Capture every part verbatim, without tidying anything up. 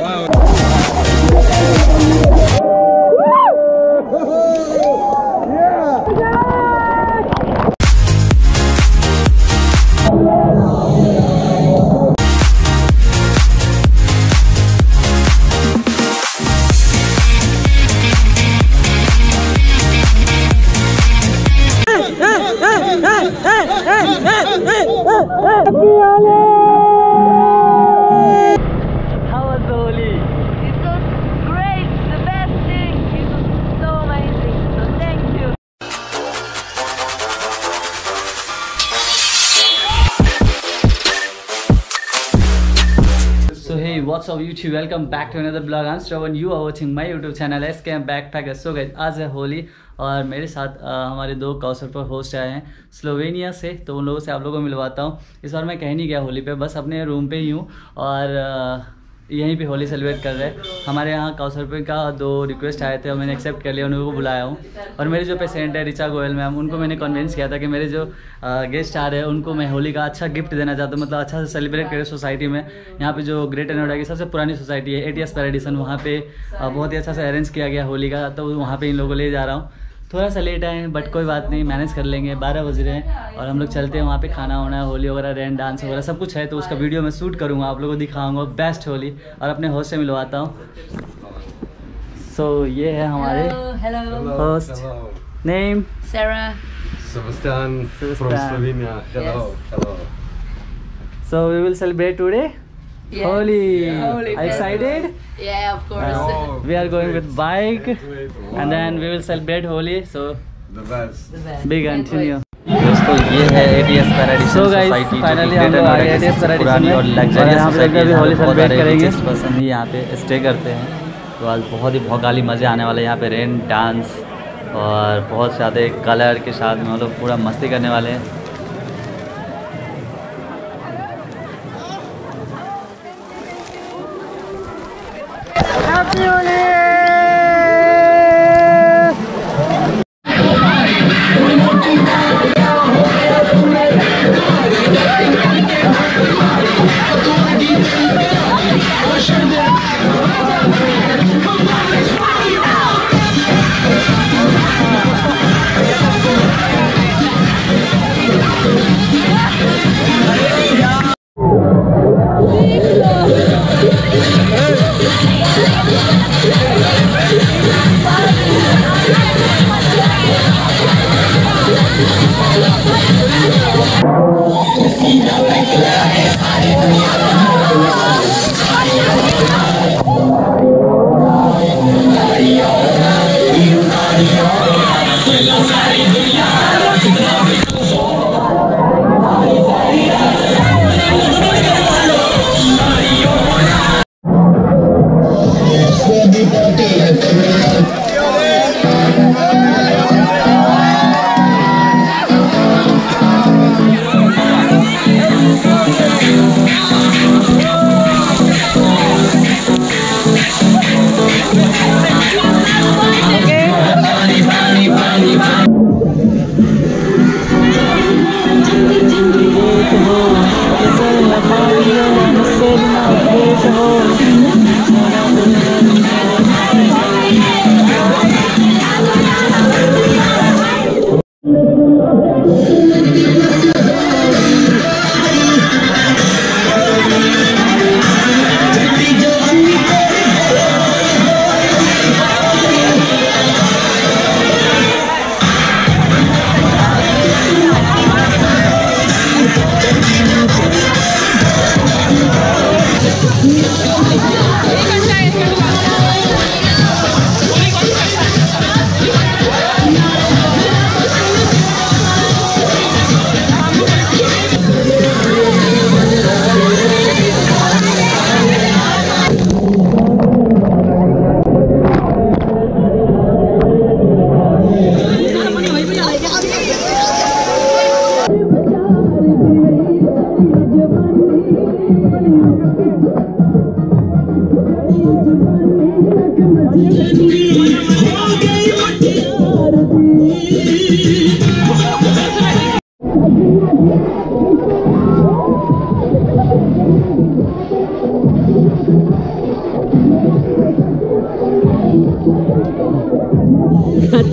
How was the Holi? It was great, the best thing. It was so amazing. So thank you. So hey, what's up YouTube? Welcome back to another vlog. I'm Shravan. You are watching my YouTube channel S K M Backpacker. So guys, आज है होली और मेरे साथ आ, हमारे दो काउसर पर host आए हैं स्लोवेनिया से, तो उन लोगों से आप लोगों को मिलवाता हूँ। इस बार मैं कहीं नहीं गया होली पे, बस अपने रूम पे ही हूँ और आ, यहीं पे होली सेलिब्रेट कर रहे हैं। हमारे यहाँ काउसर पे का दो रिक्वेस्ट आए थे और मैंने एक्सेप्ट कर लिया, उन लोगों को बुलाया हूँ। और मेरे जो पेशेंट है रिचा गोयल मैम, उनको मैंने कन्विंस किया था कि मेरे जो गेस्ट आ रहे हैं उनको मैं होली का अच्छा गिफ्ट देना चाहता हूँ, मतलब अच्छा से सेलिब्रेट करें सोसाइटी में। यहाँ पे जो ग्रेटर नोएडा की सबसे पुरानी सोसाइटी है एटीएस पैराडिसन, वहाँ पे बहुत ही अच्छा से अरेंज किया गया होली का, तो वहाँ पे इन लोगों को ले जा रहा हूँ। थोड़ा सा लेट आए हैं बट कोई बात नहीं, मैनेज कर लेंगे। बारह बज रहे हैं और हम लोग चलते हैं वहाँ पे। खाना वाना होली वगैरह, रेन डांस वगैरह सब कुछ है, तो उसका वीडियो मैं शूट करूँगा, आप लोगों को दिखाऊंगा बेस्ट होली और अपने होस्ट से मिलवाता हूँ। सो so, ये है हमारे host. Name Sarah. Sebastian from Slovenia. Hello, hello. So we will celebrate today. Yes. Holy. Yeah, Holy. Are you excited? Yeah, of course. Oh, We are going with bike wow. and then we will celebrate Holi. So The best. The best. big Can't continue. दोस्तों ये है ATS Paradiso So guys, society, finally हम लोग आए ATS पैराडिसन पुरानी में और luxurious यहाँ पे सोसाइटी अभी होली सेलिब्रेट करेंगे। पसंद ही यहाँ पे स्टे करते हैं, तो आज बहुत ही भौकाली मज़े आने वाले हैं। यहाँ पे रेन डांस और बहुत ज़्यादा कलर के साथ में हम लोग पूरा मस्ती करने वाले हैं।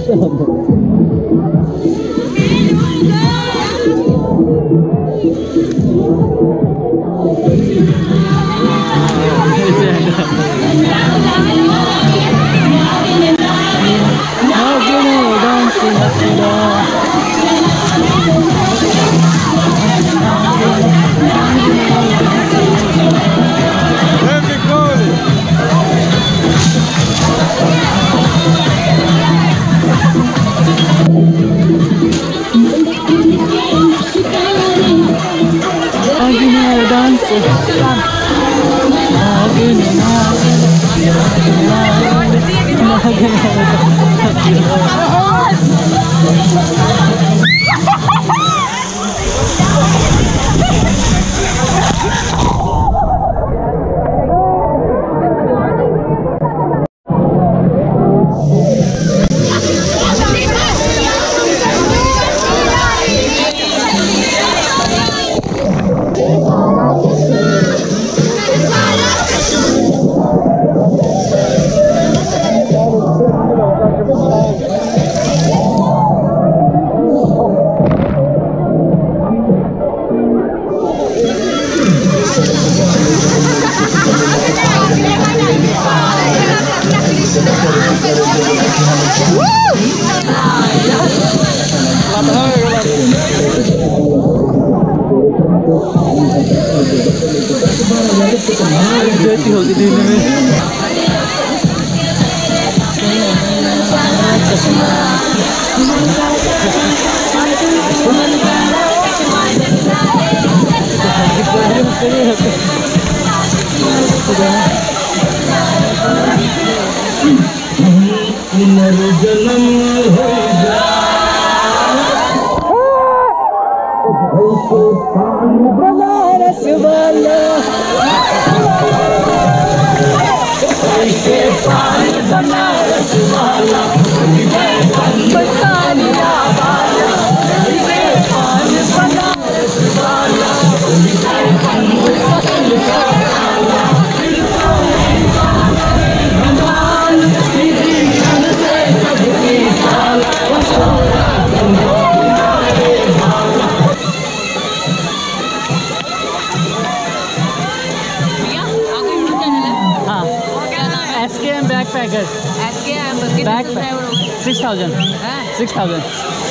Six thousand six thousand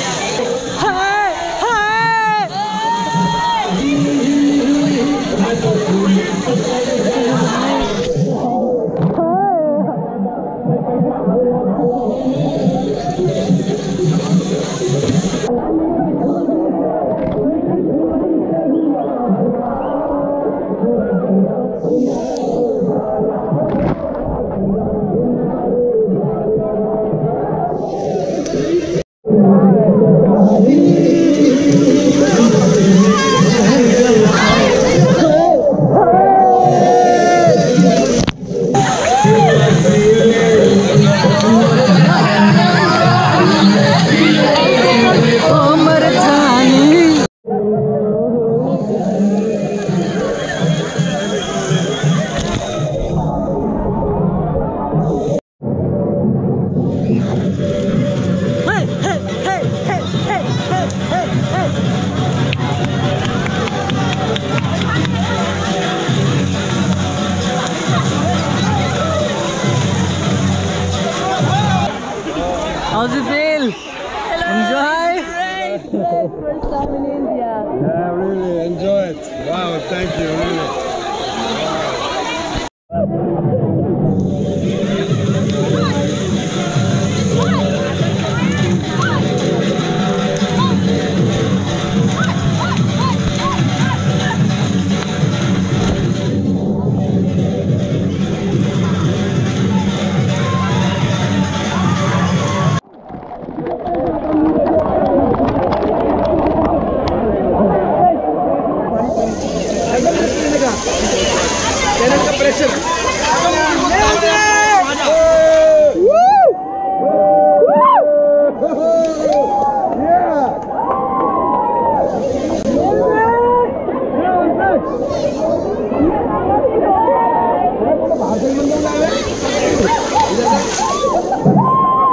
How's it feel? Enjoy? Great, great. First time in India. Yeah, really enjoy it. Wow, thank you, really.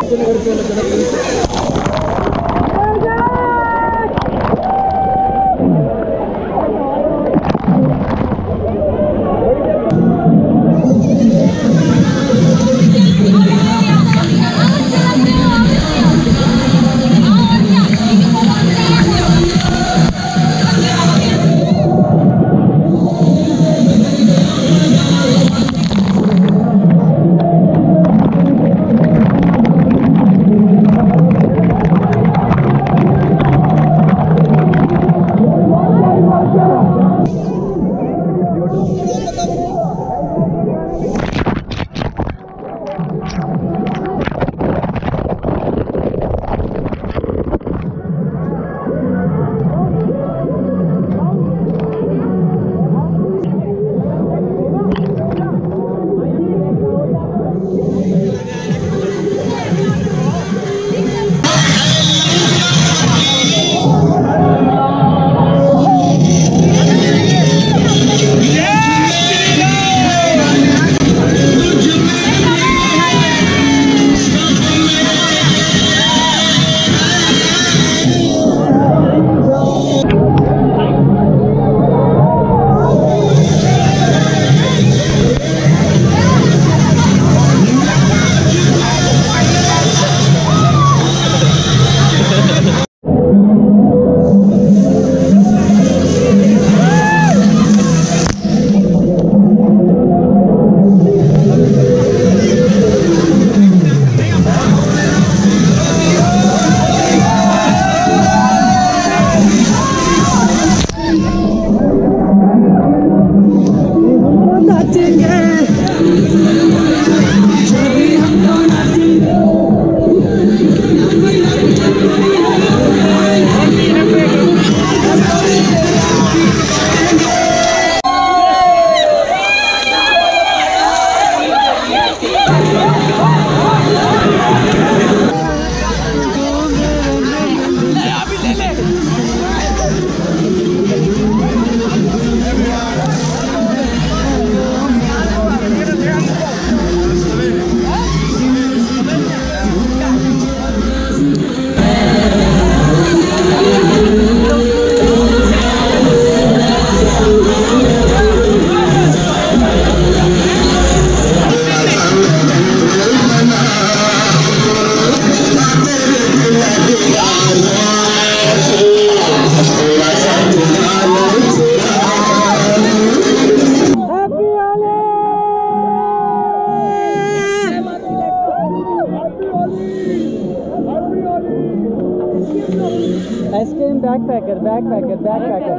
S K M backpacker, backpacker, backpacker.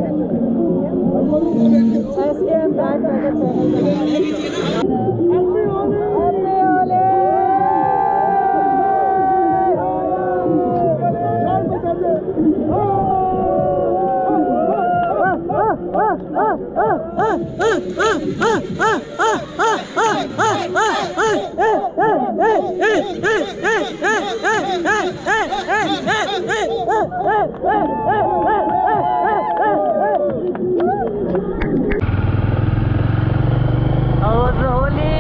S K M backpacker channel. और होली